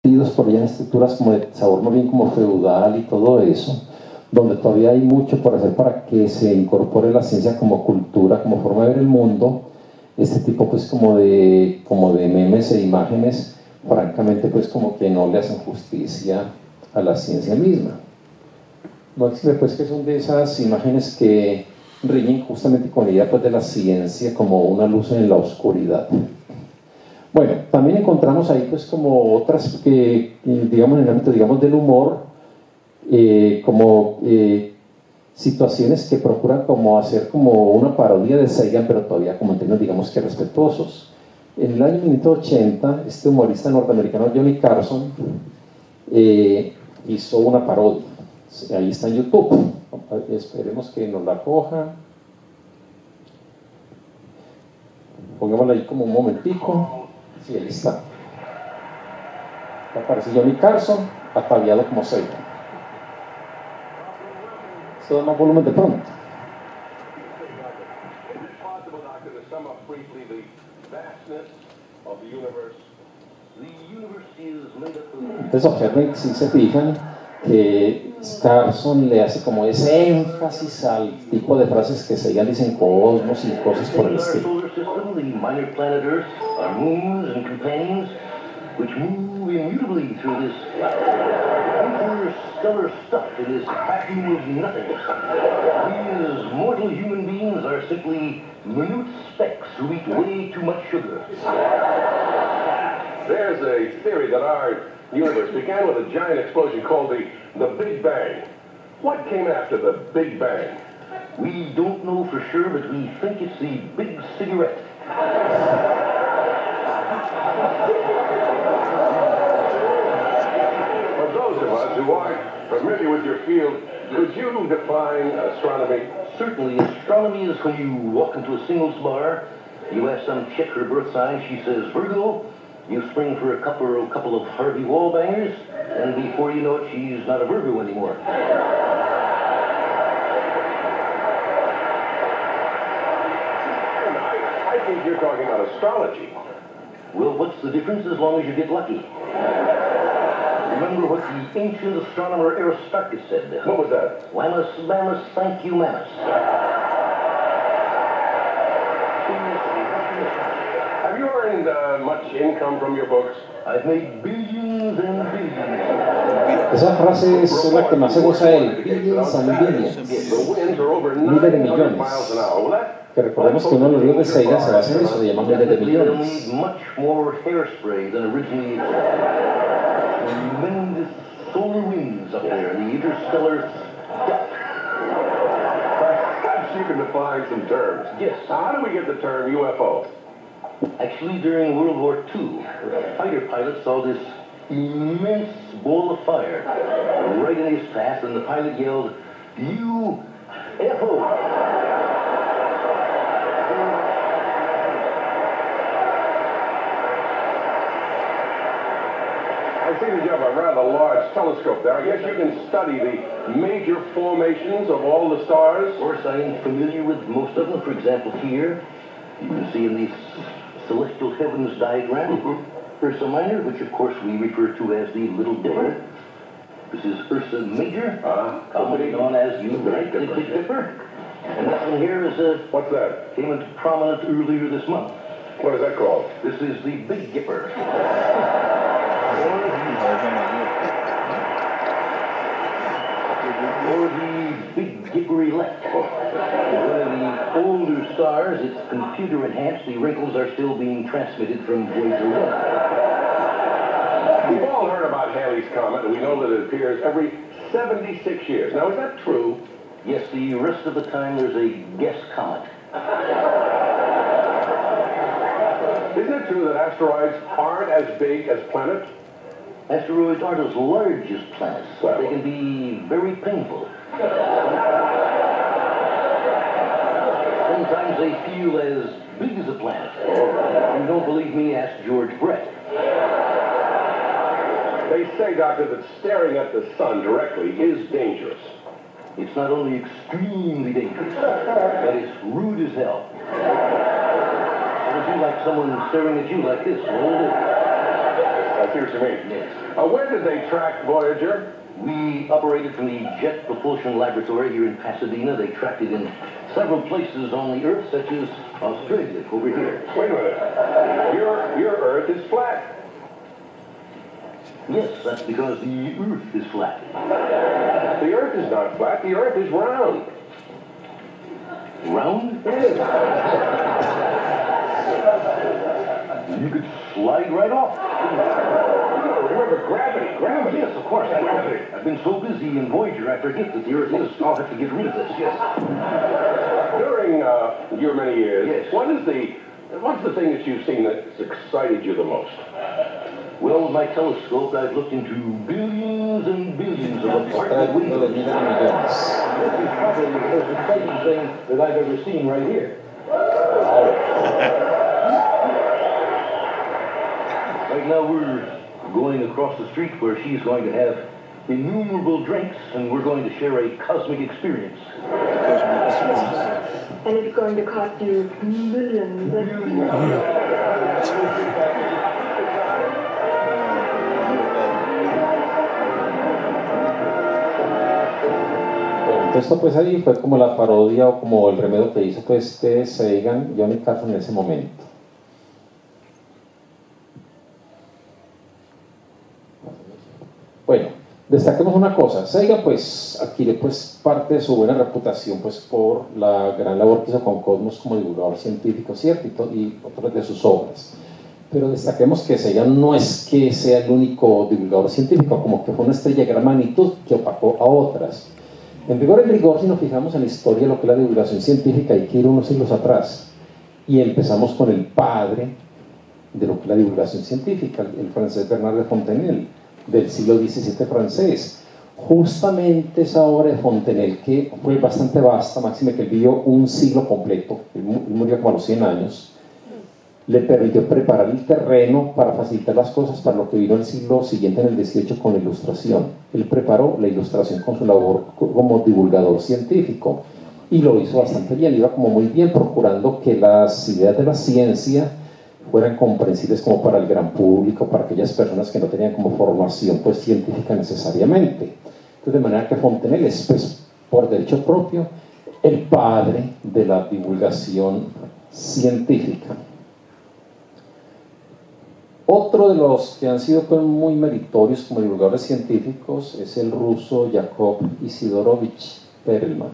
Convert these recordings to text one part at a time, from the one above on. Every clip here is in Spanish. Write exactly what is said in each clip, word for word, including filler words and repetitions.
metidos por allá en estructuras como de sabor más bien como feudal y todo eso, donde todavía hay mucho por hacer para que se incorpore la ciencia como cultura, como forma de ver el mundo. Este tipo pues como de, como de memes e imágenes, francamente pues como que no le hacen justicia a la ciencia misma. No existe pues que son de esas imágenes que riñen justamente con la idea pues de la ciencia como una luz en la oscuridad. Bueno, también encontramos ahí pues como otras que, digamos en el ámbito digamos del humor, eh, como eh, situaciones que procuran como hacer como una parodia de Sagan, pero todavía como en términos digamos que respetuosos. En el año mil novecientos ochenta, este humorista norteamericano Johnny Carson eh, hizo una parodia. Ahí está en YouTube. Esperemos que nos la coja. Pongámosla ahí como un momentico. Sí, ahí está. Aparece Johnny Carson, ataviado como Sagan. Esto da más volumen de pronto. Entonces observen, si se fijan, que Carson le hace como ese énfasis al tipo de frases que Sagan dice en Cosmos y cosas por el estilo. Which move immutably through this interstellar stuff in this vacuum of nothing. We as mortal human beings are simply minute specks who eat way too much sugar. There's a theory that our universe began with a giant explosion called the, the Big Bang. What came after the Big Bang? We don't know for sure, but we think it's the big cigarette. For those of us who aren't familiar with your field, could you define astronomy? Certainly. Astronomy is when you walk into a singles bar, you ask some chick her birth sign, she says Virgo, you spring for a couple, a couple of Harvey Wallbangers, and before you know it, she's not a Virgo anymore. I, I think you're talking about astrology. Well, what's the difference as long as you get lucky? Remember what the ancient astronomer Aristarchus said? What was that? Lamus, Lamus, thank you, Lamus. Have you earned uh, much income from your books? I've made billions and billions. Esa frase es la que más se goza él. Billions and billions. Miles de millones. Que recordemos que uno de los libros de Sagan se basa en eso, se llama miles de millones. Much more hairspray than originally tremendous solar winds up there, the interstellar depth. Perhaps you can define some terms. Yes. How do we get the term U F O? Actually, during World War Two, a fighter pilot saw this immense ball of fire right in his path, and the pilot yelled, U F O! I see that you have a rather large telescope there. I guess you can study the major formations of all the stars. Of course, I am familiar with most of them. For example, here, you can see in the celestial heavens diagram, mm-hmm. Ursa Minor, which of course we refer to as the Little Dipper. This is Ursa Major, uh, commonly known as you, right, the Big Dipper. And this one here is a... What's that? Came into prominence earlier this month. What is that called? This is the Big Dipper. Or the Big Dipper-elect. One of the older stars, it's computer enhanced. The wrinkles are still being transmitted from Voyager one. We've all heard about Halley's Comet, and we know that it appears every seventy-six years. Now, is that true? Yes, the rest of the time there's a guest comet. Isn't it true that asteroids aren't as big as planets? Asteroids aren't as large as planets. Well, they can be very painful. Sometimes they feel as big as a planet. Oh. If you don't believe me, ask George Brett. They say, Doctor, that staring at the sun directly is dangerous. It's not only extremely dangerous, but it's rude as hell. How would you like someone staring at you like this? Hold it. I see what you mean. Yes. Uh, where did they track Voyager? We operated from the Jet Propulsion Laboratory here in Pasadena. They tracked it in several places on the Earth, such as Australia, over here. Wait a minute. Your, your Earth is flat. Yes, that's because the Earth is flat. The Earth is not flat. The Earth is round. Round? Yes. You could slide right off. No, remember gravity. Gravity. Yes, of course. I, Gravity. I've been so busy in Voyager, I forget that the Earth is. I'll have to get rid of this, yes. During uh, your many years, Yes. what is the what's the thing that you've seen that's excited you the most? Well, with my telescope, I've looked into billions and billions of Está apartment viendo de windows. miles de millones. This is probably the most exciting thing that I've ever seen right here. Right now we're going across the street where she's going to have innumerable drinks and we're going to share a cosmic experience. And it's going to cost you millions. Entonces esto pues ahí fue como la parodia o como el remedio que hizo pues de Sagan y Johnny Carson en ese momento. Bueno, destaquemos una cosa. Sagan pues adquiere pues parte de su buena reputación pues por la gran labor que hizo con Cosmos como divulgador científico, ¿cierto? Y, to- y otras de sus obras. Pero destaquemos que Sagan no es que sea el único divulgador científico, como que fue una estrella de gran magnitud que opacó a otras. En rigor, en rigor, si nos fijamos en la historia de lo que es la divulgación científica, hay que ir unos siglos atrás. Y empezamos con el padre de lo que es la divulgación científica, el francés Bernard de Fontenelle, del siglo diecisiete francés. Justamente esa obra de Fontenelle, que fue bastante vasta, máxime que él vivió un siglo completo, él mu- él murió como a los cien años, le permitió preparar el terreno para facilitar las cosas para lo que vino el siglo siguiente, en el dieciocho, con la ilustración. Él preparó la ilustración con su labor como divulgador científico y lo hizo bastante bien, iba como muy bien, procurando que las ideas de la ciencia fueran comprensibles como para el gran público, para aquellas personas que no tenían como formación pues científica necesariamente. Entonces, de manera que Fontenelle es pues, por derecho propio el padre de la divulgación científica. Otro de los que han sido pues, muy meritorios como divulgadores científicos es el ruso Yakov Isidorovich Perelman.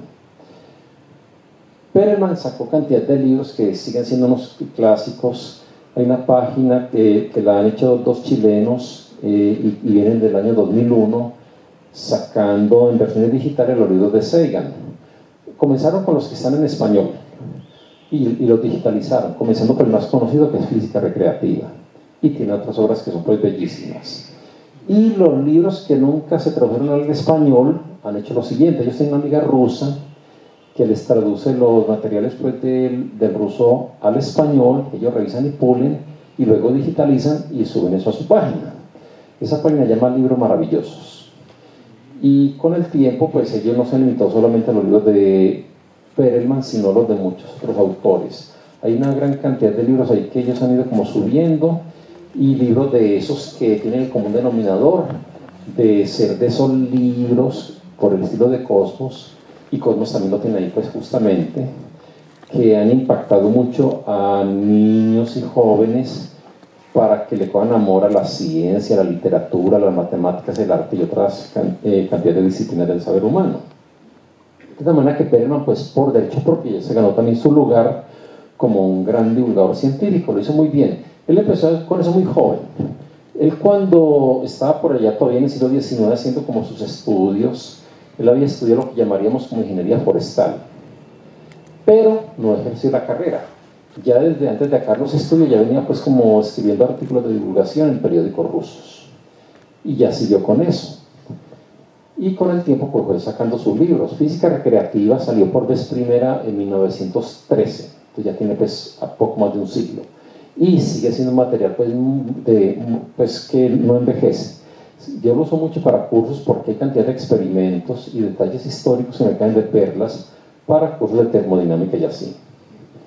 Perelman sacó cantidad de libros que siguen siendo unos clásicos. Hay una página que, que la han hecho dos chilenos eh, y, y vienen del año dos mil uno sacando en versiones digitales los libros de Sagan. Comenzaron con los que están en español y, y los digitalizaron, comenzando por el más conocido, que es Física Recreativa, y tiene otras obras que son pues bellísimas. Y los libros que nunca se tradujeron al español han hecho lo siguiente. Ellos tienen una amiga rusa que les traduce los materiales pues, del, del ruso al español, ellos revisan y pulen y luego digitalizan y suben eso a su página. Esa página se llama Libros Maravillosos. Y con el tiempo pues ellos no se han limitado solamente a los libros de Perelman, sino los de muchos otros autores. Hay una gran cantidad de libros ahí que ellos han ido como subiendo, y libros de esos que tienen el común denominador de ser de esos libros por el estilo de Cosmos, y Cosmos también lo tiene ahí pues justamente, que han impactado mucho a niños y jóvenes para que le cojan amor a la ciencia, a la literatura, a las matemáticas, el arte y otras can eh, cantidades de disciplinas del saber humano. De tal manera que Perelman pues por derecho propio se ganó también su lugar como un gran divulgador científico, lo hizo muy bien. Él empezó con eso muy joven. Él cuando estaba por allá todavía en el siglo diecinueve haciendo como sus estudios, él había estudiado lo que llamaríamos como ingeniería forestal, pero no ejerció la carrera. Ya desde antes de acabar los estudios ya venía pues como escribiendo artículos de divulgación en periódicos rusos y ya siguió con eso. Y con el tiempo pues fue sacando sus libros. Física Recreativa salió por vez primera en mil novecientos trece, entonces ya tiene pues a poco más de un siglo. Y sigue siendo un material pues, de, pues, que no envejece. Yo lo uso mucho para cursos porque hay cantidad de experimentos y detalles históricos que me caen de perlas para cursos de termodinámica y así.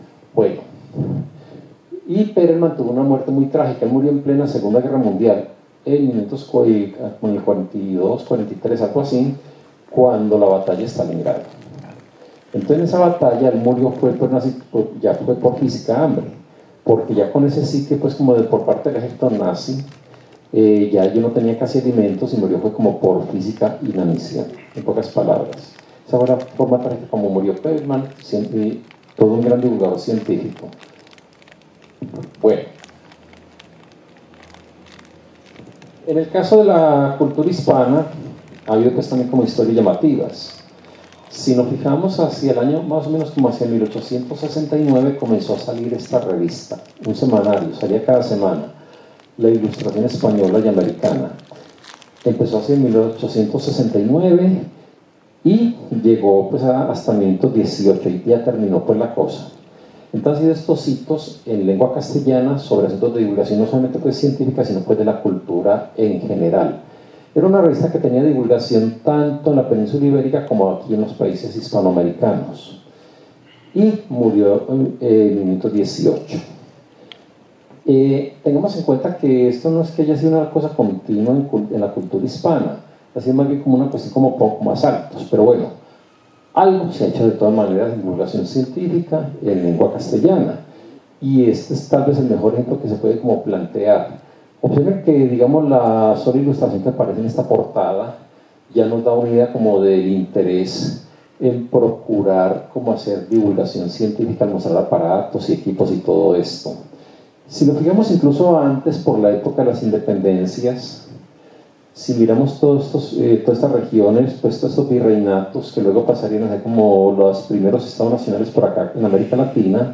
Bueno, y Perelman tuvo una muerte muy trágica. Él murió en plena Segunda Guerra Mundial en mil novecientos cuarenta y dos, cuarenta y tres, algo así, cuando la batalla de Stalingrado. Entonces en esa batalla él murió fue por una, ya fue por física hambre, porque ya con ese sitio pues como de, por parte del ejército nazi, eh, ya yo no tenía casi alimentos y murió fue como por física inanición, en pocas palabras. Esa fue la forma trágica como murió Feldman, todo un gran divulgador científico. Bueno, en el caso de la cultura hispana ha habido pues también como historias llamativas. Si nos fijamos hacia el año más o menos como hacia mil ochocientos sesenta y nueve comenzó a salir esta revista, un semanario, salía cada semana, La Ilustración Española y Americana. Empezó hacia mil ochocientos sesenta y nueve y llegó pues a, hasta mil novecientos dieciocho y ya terminó pues la cosa. Entonces de estos hitos en lengua castellana sobre asuntos de divulgación no solamente pues científica sino pues de la cultura en general. Era una revista que tenía divulgación tanto en la península ibérica como aquí en los países hispanoamericanos. Y murió en mil novecientos dieciocho. Eh, tengamos en cuenta que esto no es que haya sido una cosa continua en, en la cultura hispana, ha sido más bien como una cuestión como poco más altos, pero bueno, algo se ha hecho de todas maneras en divulgación científica en lengua castellana. Y este es tal vez el mejor ejemplo que se puede como plantear. Observen que, digamos, la sola ilustración que aparece en esta portada ya nos da una idea como del interés en procurar cómo hacer divulgación científica al mostrar aparatos y equipos y todo esto. Si lo fijamos incluso antes, por la época de las independencias, si miramos todos estos, eh, todas estas regiones, pues todos estos virreinatos que luego pasarían a ser como los primeros estados nacionales por acá en América Latina,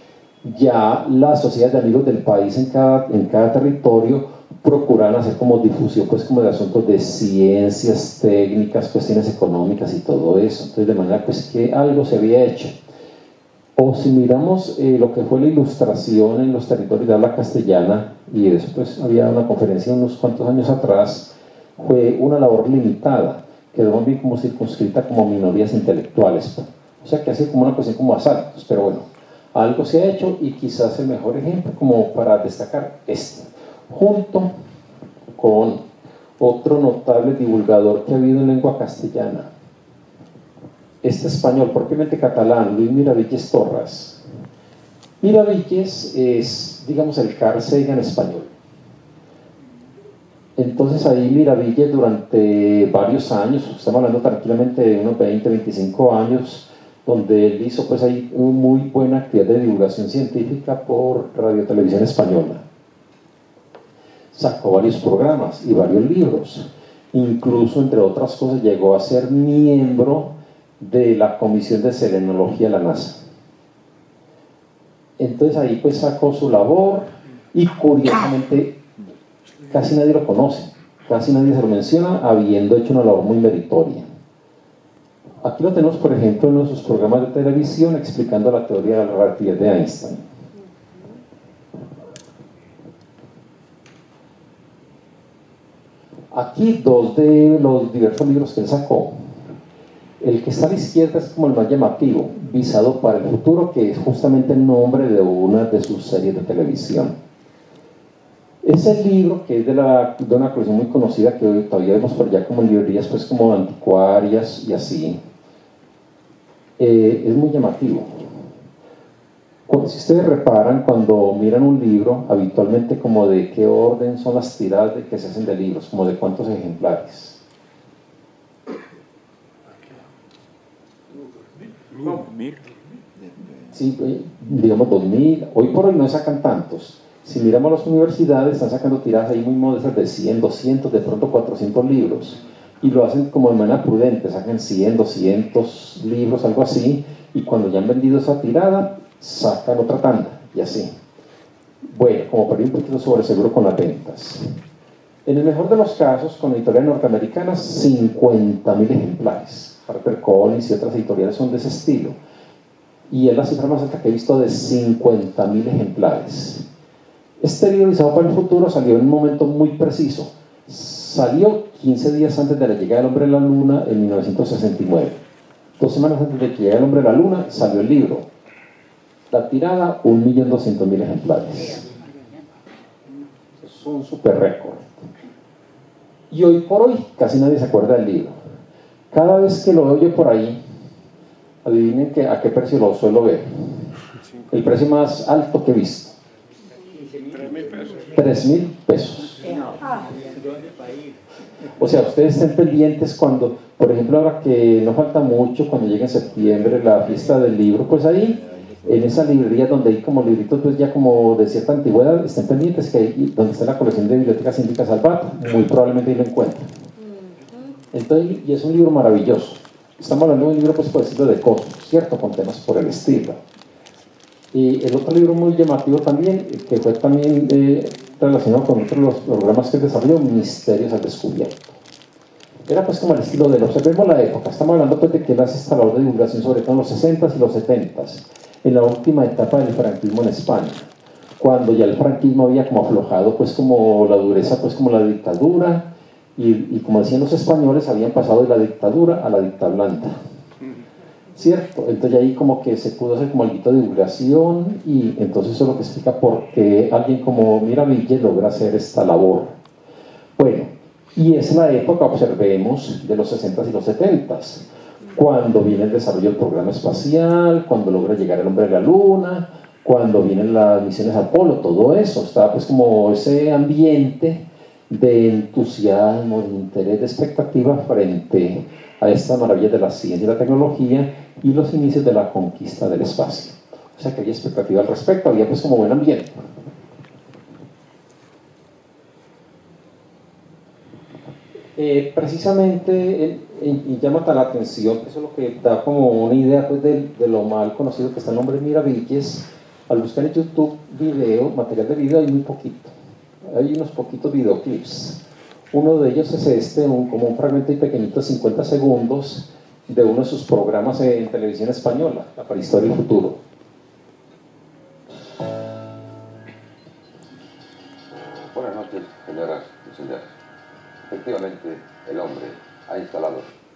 ya las sociedades de amigos del país en cada, en cada territorio procuran hacer como difusión pues como de asuntos de ciencias, técnicas, cuestiones económicas y todo eso. Entonces de manera pues que algo se había hecho. O si miramos eh, lo que fue la ilustración en los territorios de habla castellana, y después había una conferencia unos cuantos años atrás, fue una labor limitada, quedó más bien como circunscrita como minorías intelectuales. O sea que hace como una cuestión como asaltos, pero bueno. Algo se ha hecho y quizás el mejor ejemplo como para destacar este, junto con otro notable divulgador que ha habido en lengua castellana, este español, propiamente catalán, Luis Miravilles Torras. Miravilles es, digamos, el Carl Sagan español. Entonces ahí Miravilles durante varios años, estamos hablando tranquilamente de unos veinte, veinticinco años, donde él hizo pues ahí una muy buena actividad de divulgación científica por Radio Televisión Española. Sacó varios programas y varios libros. Incluso, entre otras cosas, llegó a ser miembro de la Comisión de Selenología de la NASA. Entonces ahí pues sacó su labor y curiosamente casi nadie lo conoce, casi nadie se lo menciona, habiendo hecho una labor muy meritoria. Aquí lo tenemos, por ejemplo, en nuestros programas de televisión explicando la teoría de la relatividad de Einstein. Aquí dos de los diversos libros que él sacó. El que está a la izquierda es como el más llamativo, Visado para el futuro, que es justamente el nombre de una de sus series de televisión. Ese libro, que es de, la, de una colección muy conocida que hoy todavía vemos por allá como en librerías pues como anticuarias y así, eh, es muy llamativo. Si ustedes reparan, cuando miran un libro, habitualmente como de qué orden son las tiradas de que se hacen de libros, como de cuántos ejemplares. Sí, digamos dos mil, hoy por hoy no sacan tantos. Si miramos las universidades, están sacando tiradas ahí muy modestas de cien, doscientos, de pronto cuatrocientos libros, y lo hacen como de manera prudente, sacan cien, doscientos libros, algo así, y cuando ya han vendido esa tirada, sacan otra tanda, y así. Bueno, como para ir un poquito sobre seguro con las ventas. En el mejor de los casos, con editoriales norteamericanas, cincuenta mil ejemplares. HarperCollins y otras editoriales son de ese estilo. Y es la cifra más alta que he visto, de cincuenta mil ejemplares. Este libro, Visado para el futuro, salió en un momento muy preciso. Salió quince días antes de la llegada del hombre a la luna en mil novecientos sesenta y nueve. Dos semanas antes de que llegara el hombre a la luna, salió el libro. La tirada, un millón doscientos mil ejemplares. Es un super récord. Y hoy por hoy casi nadie se acuerda del libro. Cada vez que lo veo yo por ahí, adivinen que, a qué precio lo suelo ver. El precio más alto que he visto. tres mil pesos. O sea, ustedes estén pendientes cuando, por ejemplo, ahora que no falta mucho, cuando llegue en septiembre la fiesta del libro, pues ahí, en esa librería donde hay como libritos pues ya como de cierta antigüedad, estén pendientes que ahí, donde está la colección de Biblioteca Síndica Salvato, muy probablemente ahí lo encuentran. Entonces, y es un libro maravilloso. Estamos hablando de un libro, pues, por decirlo, de cosas, ¿cierto? Con temas por el estilo. Y el otro libro muy llamativo también, que fue también eh, relacionado con otros los programas que desarrolló, Misterios al Descubierto. Era pues como el estilo de él. Observemos la época. Estamos hablando pues de que él hace esta labor de divulgación, sobre todo en los sesentas y los setentas, en la última etapa del franquismo en España, cuando ya el franquismo había como aflojado pues como la dureza, pues como la dictadura, y, y como decían los españoles, habían pasado de la dictadura a la dictablanda. ¿Cierto? Entonces ahí como que se pudo hacer como algo de divulgación, y entonces eso es lo que explica por qué alguien como Miraviches logra hacer esta labor. Bueno, y es la época, observemos, de los sesentas y los setentas, cuando viene el desarrollo del programa espacial, cuando logra llegar el hombre a la luna, cuando vienen las misiones Apolo, todo eso, está pues como ese ambiente de entusiasmo, de interés, de expectativa frente a estas maravillas de la ciencia y la tecnología y los inicios de la conquista del espacio. O sea que había expectativa al respecto, había pues como buen ambiente. Eh, precisamente, eh, y llama la atención, eso es lo que da como una idea pues, de, de lo mal conocido que está el nombre Miraviches. Al buscar en YouTube video, material de video, hay muy poquito. Hay unos poquitos videoclips. Uno de ellos es este, un, como un fragmento pequeñito de cincuenta segundos de uno de sus programas en televisión española, La Prehistoria y el Futuro. Buenas noches, señoras y señores. Efectivamente, el hombre ha instalado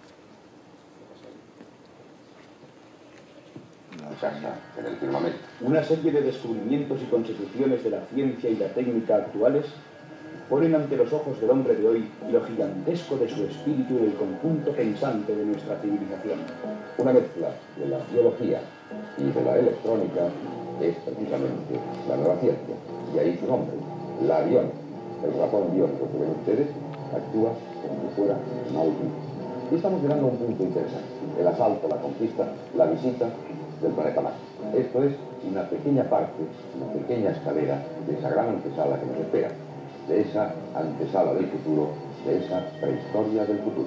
su casa en el firmamento. Una serie de descubrimientos y consecuciones de la ciencia y la técnica actuales ponen ante los ojos del hombre de hoy lo gigantesco de su espíritu y el conjunto pensante de nuestra civilización. Una mezcla de la biología y de la electrónica es precisamente la nueva ciencia. Y ahí su nombre, la aviónica, el ratón biónico que ven ustedes, actúa como si fuera maldito. Y estamos llegando a un punto interesante: el asalto, la conquista, la visita del planeta Marte. Esto es una pequeña parte, una pequeña escalera de esa gran antesala que nos espera, de esa antesala del futuro, de esa prehistoria del futuro.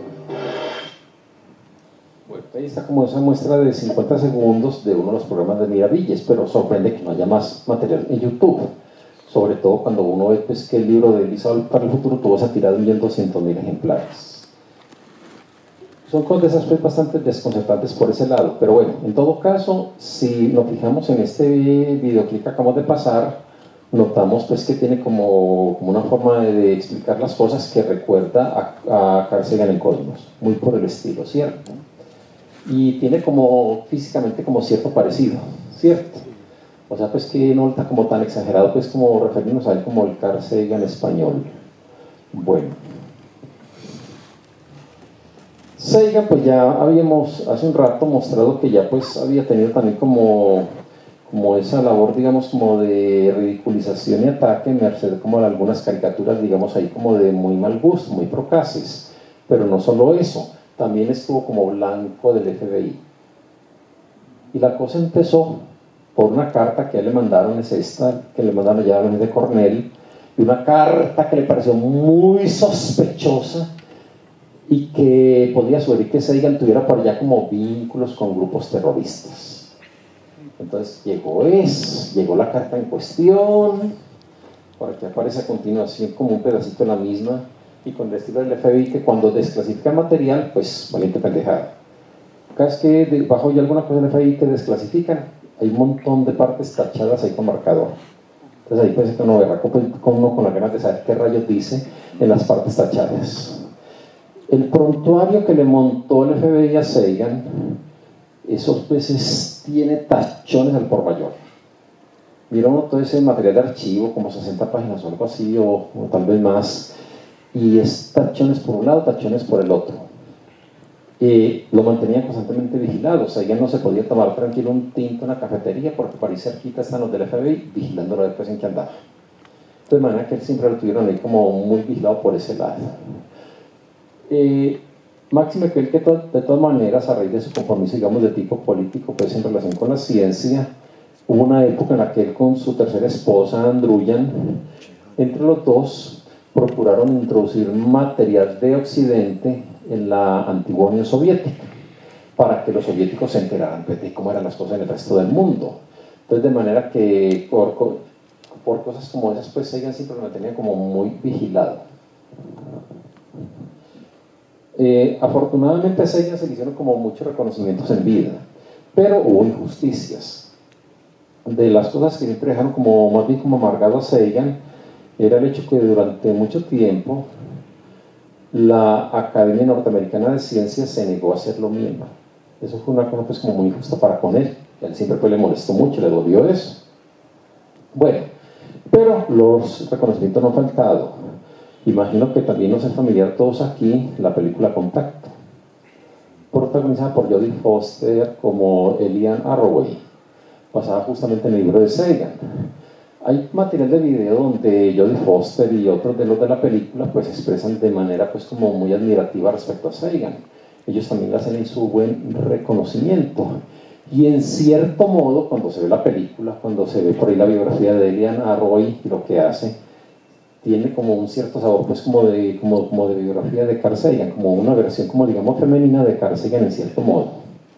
Bueno, ahí está como esa muestra de cincuenta segundos de uno de los programas de Miraviches, pero sorprende que no haya más material en YouTube, sobre todo cuando uno ve pues, que el libro de Elisa para el futuro tuvo esa tirada de un millón doscientos mil ejemplares. Son cosas pues, bastante desconcertantes por ese lado, pero bueno, en todo caso, si nos fijamos en este videoclip que acabamos de pasar, notamos pues que tiene como, como una forma de, de explicar las cosas que recuerda a, a Carl Sagan en Cosmos, muy por el estilo, ¿cierto? Y tiene como físicamente como cierto parecido, ¿cierto? O sea, pues que no está como tan exagerado, pues como referirnos a él como el Carl Sagan español. Bueno. Sagan, pues ya habíamos hace un rato mostrado que ya pues había tenido también como, como esa labor, digamos, como de ridiculización y ataque, merced como de algunas caricaturas, digamos, ahí como de muy mal gusto, muy procaces. Pero no solo eso, también estuvo como blanco del F B I. Y la cosa empezó por una carta que a él le mandaron, es esta, que le mandaron ya a la de Cornell, y una carta que le pareció muy sospechosa, y que podía sugerir que Sagan tuviera por allá como vínculos con grupos terroristas. Entonces llegó es, llegó la carta en cuestión, por aquí aparece a continuación como un pedacito de la misma, y con el estilo del F B I que cuando desclasifica material, pues valiente pendejada. Cada vez que debajo hay alguna cosa del F B I que desclasifican, hay un montón de partes tachadas ahí con marcador. Entonces ahí puede ser que uno verá con uno con las ganas de saber qué rayos dice en las partes tachadas. El prontuario que le montó el F B I a Sagan, esos veces tiene tachones al por mayor. Mira uno todo ese material de archivo, como sesenta páginas o algo así, o, o tal vez más, y es tachones por un lado, tachones por el otro. Eh, lo mantenían constantemente vigilado, o sea, ya no se podía tomar tranquilo un tinto en la cafetería porque por ahí cerquita están los del F B I vigilándolo después en que andaba. De manera que él siempre lo tuvieron ahí como muy vigilado por ese lado. Eh, Máxime que él que to de todas maneras, a raíz de su compromiso, digamos, de tipo político, pues en relación con la ciencia, hubo una época en la que él con su tercera esposa, Andruyan, entre los dos procuraron introducir material de Occidente en la antigua Unión Soviética, para que los soviéticos se enteraran pues, de cómo eran las cosas en el resto del mundo. Entonces, de manera que por, por cosas como esas, pues Sagan siempre lo mantenía como muy vigilado. Eh, afortunadamente a Sagan se le hicieron como muchos reconocimientos en vida, pero hubo injusticias. De las cosas que siempre dejaron como más bien como amargado a Sagan era el hecho que durante mucho tiempo la Academia Norteamericana de Ciencias se negó a hacer lo mismo. Eso fue una cosa pues como muy injusta para con él. A él siempre pues le molestó mucho, le dolió eso. Bueno, pero los reconocimientos no han faltado. Imagino que también nos es familiar todos aquí la película Contacto, protagonizada por Jodie Foster como Eliane Arroway, basada justamente en el libro de Sagan. Hay material de video donde Jodie Foster y otros de los de la película pues expresan de manera pues como muy admirativa respecto a Sagan. Ellos también hacen en su buen reconocimiento. Y en cierto modo, cuando se ve la película, cuando se ve por ahí la biografía de Eliane Arroway y lo que hace, tiene como un cierto sabor, pues como de, como, como de biografía de Carl Sagan, como una versión, como digamos, femenina de Carl Sagan en cierto modo.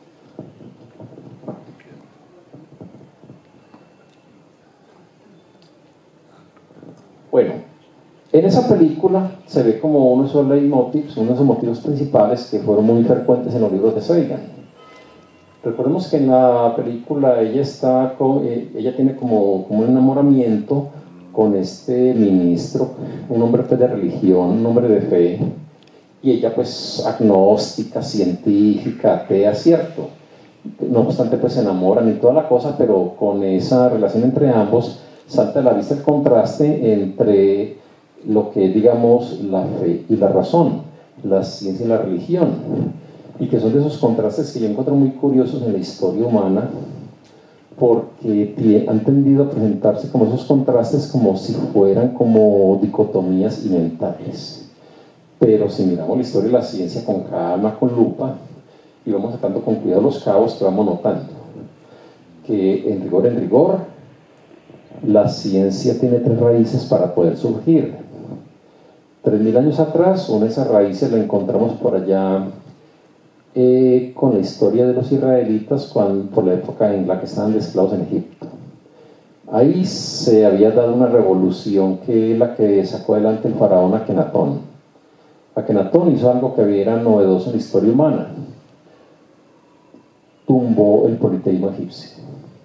Bueno, en esa película se ve como uno de esos leitmotivs, uno de esos motivos principales que fueron muy frecuentes en los libros de Sagan. Recordemos que en la película ella, está con, eh, ella tiene como, como un enamoramiento con este ministro, un hombre pues, de religión, un hombre de fe, y ella pues agnóstica, científica, atea, cierto. No obstante pues se enamoran y toda la cosa, pero con esa relación entre ambos salta a la vista el contraste entre lo que digamos la fe y la razón, la ciencia y la religión, y que son de esos contrastes que yo encuentro muy curiosos en la historia humana, porque han tendido a presentarse como esos contrastes como si fueran como dicotomías inventables. Pero si miramos la historia de la ciencia con calma, con lupa, y vamos sacando con cuidado los cabos que vamos notando, que en rigor, en rigor, la ciencia tiene tres raíces para poder surgir. Tres mil años atrás, una de esas raíces la encontramos por allá Eh, con la historia de los israelitas cuando, por la época en la que estaban de esclavos en Egipto. Ahí se había dado una revolución que es la que sacó adelante el faraón Akenatón. Akenatón hizo algo que era novedoso en la historia humana. Tumbó el politeísmo egipcio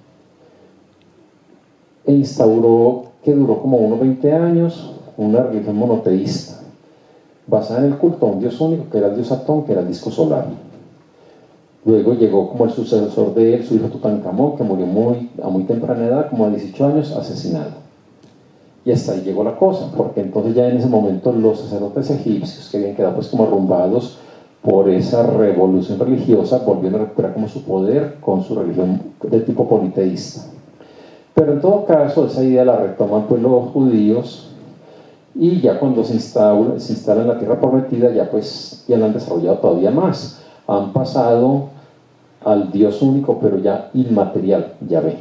e instauró, que duró como unos veinte años, una religión monoteísta basada en el culto a un dios único que era el dios Atón, que era el disco solar. Luego llegó como el sucesor de él, su hijo Tutankamón, que murió muy, a muy temprana edad, como a dieciocho años, asesinado. Y hasta ahí llegó la cosa, porque entonces ya en ese momento los sacerdotes egipcios, que habían quedado pues como arrumbados por esa revolución religiosa, volvieron a recuperar como su poder con su religión de tipo politeísta. Pero en todo caso, esa idea la retoman pues los judíos, y ya cuando se instala, se instala en la tierra prometida, ya pues ya la han desarrollado todavía más. Han pasado al Dios único, pero ya inmaterial, Yahvé.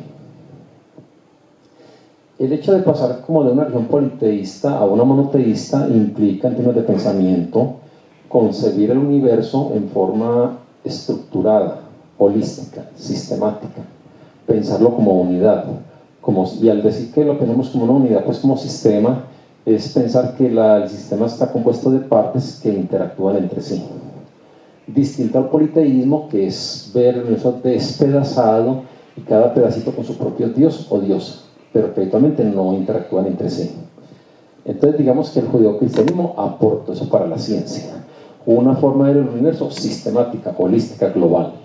El hecho de pasar como de una religión politeísta a una monoteísta implica, en términos de pensamiento, concebir el universo en forma estructurada, holística, sistemática, pensarlo como unidad. Como, y al decir que lo tenemos como una unidad, pues como sistema, es pensar que la, el sistema está compuesto de partes que interactúan entre sí. Distinto al politeísmo, que es ver eso despedazado y cada pedacito con su propio dios o diosa, pero que habitualmente no interactúan entre sí. Entonces digamos que el judeocristianismo aportó eso para la ciencia, una forma de ver el universo sistemática, holística, global.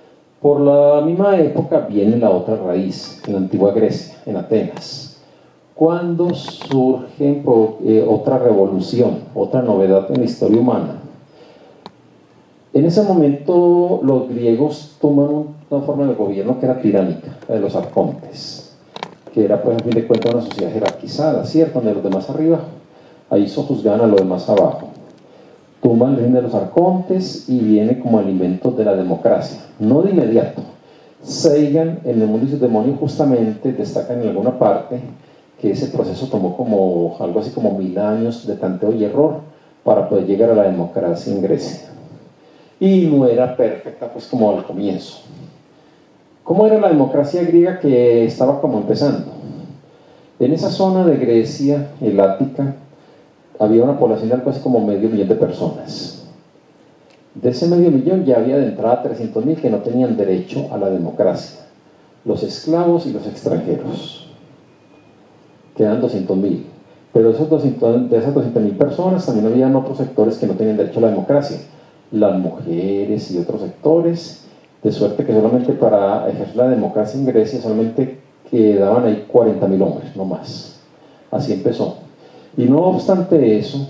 Por la misma época viene la otra raíz, en la antigua Grecia, en Atenas, cuando surge eh, otra revolución, otra novedad en la historia humana. En ese momento los griegos toman una forma de gobierno que era tiránica, la de los arcontes, que era pues a fin de cuentas una sociedad jerarquizada, ¿cierto? Donde los demás arriba, ahí sojuzgaban a los demás abajo. Toman el reino de los arcontes y viene como alimento de la democracia, no de inmediato. Sagan en el mundo y sus demonios justamente destacan en alguna parte que ese proceso tomó como algo así como mil años de tanteo y error para poder llegar a la democracia en Grecia. Y no era perfecta pues como al comienzo. ¿Cómo era la democracia griega que estaba como empezando? En esa zona de Grecia, el Ática, había una población de algo así como medio millón de personas. De ese medio millón ya había de entrada trescientos mil que no tenían derecho a la democracia. Los esclavos y los extranjeros. Quedan doscientos mil. Pero esos doscientos, de esas doscientas mil personas también habían otros sectores que no tenían derecho a la democracia. Las mujeres y otros sectores, de suerte que solamente para ejercer la democracia en Grecia solamente quedaban ahí cuarenta mil hombres, no más. Así empezó. Y no obstante eso,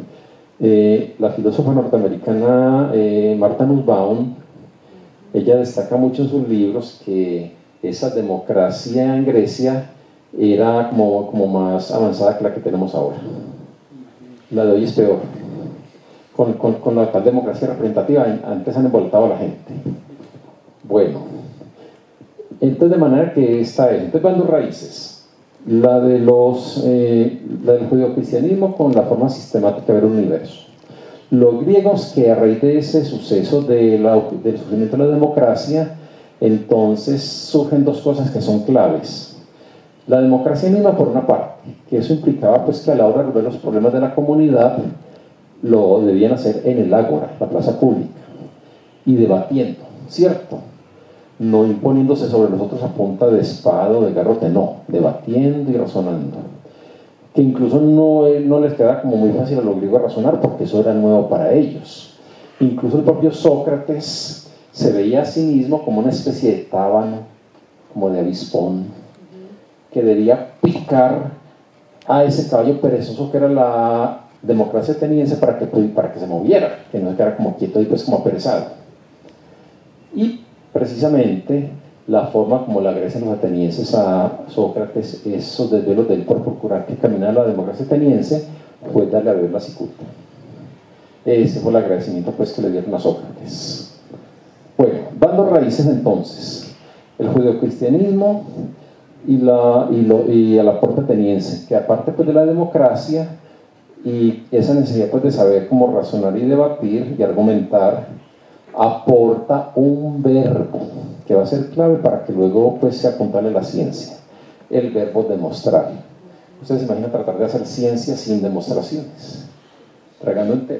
eh, la filósofa norteamericana eh, Martha Nussbaum, ella destaca mucho en sus libros que esa democracia en Grecia era como, como más avanzada que la que tenemos ahora. La de hoy es peor. Con, con, con la tal democracia representativa, antes han envoltado a la gente. Bueno, entonces de manera que esta es, entonces van dos raíces, la, de los, eh, la del judeocristianismo con la forma sistemática de ver el universo. Los griegos que a raíz de ese suceso de la, del surgimiento de la democracia, entonces surgen dos cosas que son claves. La democracia misma por una parte, que eso implicaba pues que a la hora de resolver los problemas de la comunidad, lo debían hacer en el ágora, la plaza pública, y debatiendo, ¿cierto? No imponiéndose sobre los otros a punta de espada o de garrote, no, debatiendo y razonando. Que incluso no, no les queda como muy fácil a los griegos razonar porque eso era nuevo para ellos. Incluso el propio Sócrates se veía a sí mismo como una especie de tábano, como de avispón, que debía picar a ese caballo perezoso que era la democracia ateniense para que, para que se moviera, que no se quedara como quieto y pues como aperezado. Y precisamente la forma como le agradecen los atenienses a Sócrates esos desvelos de él por procurar que caminara la democracia ateniense fue darle a beber la cicuta. Ese fue el agradecimiento pues que le dieron a Sócrates. Bueno, dando raíces entonces, el judeocristianismo y, la, y, lo, y el aporte ateniense, que aparte pues de la democracia y esa necesidad pues de saber cómo razonar y debatir y argumentar, aporta un verbo que va a ser clave para que luego pues se apuntale la ciencia, el verbo demostrar. Ustedes se imaginan tratar de hacer ciencia sin demostraciones, tragando entero.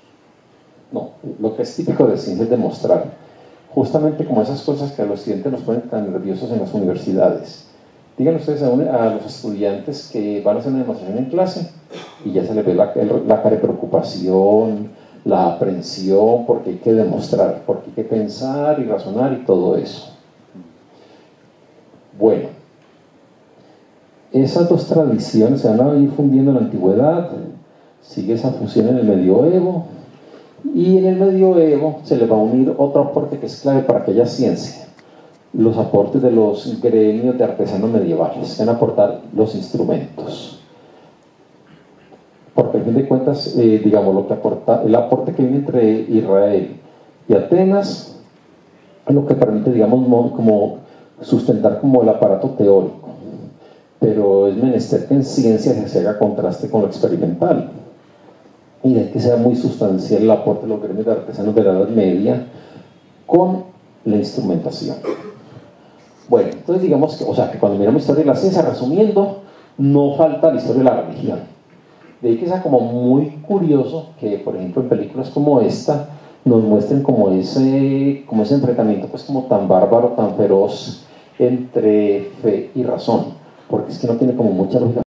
No, lo que es típico de ciencia es demostrar, justamente como esas cosas que a los estudiantes nos ponen tan nerviosos en las universidades. Digan ustedes a, un, a los estudiantes que van a hacer una demostración en clase y ya se les ve la, la cara de preocupación, la aprensión, porque hay que demostrar, porque hay que pensar y razonar y todo eso. Bueno, esas dos tradiciones se van a ir fundiendo en la antigüedad, sigue esa fusión en el medioevo, y en el medioevo se le va a unir otro aporte que es clave para aquella ciencia, los aportes de los gremios de artesanos medievales, que van a aportar los instrumentos. Porque al fin de cuentas, eh, digamos, lo que aporta, el aporte que viene entre Israel y Atenas es lo que permite, digamos, como sustentar como el aparato teórico, pero es menester que en ciencia se haga contraste con lo experimental y de que sea muy sustancial el aporte de los gremios de artesanos de la Edad Media con la instrumentación. Bueno, entonces digamos que, o sea, que cuando miramos historia de la ciencia, resumiendo, no falta la historia de la religión. De ahí que sea como muy curioso que, por ejemplo, en películas como esta nos muestren como ese, como ese enfrentamiento pues como tan bárbaro, tan feroz entre fe y razón, porque es que no tiene como mucha lógica.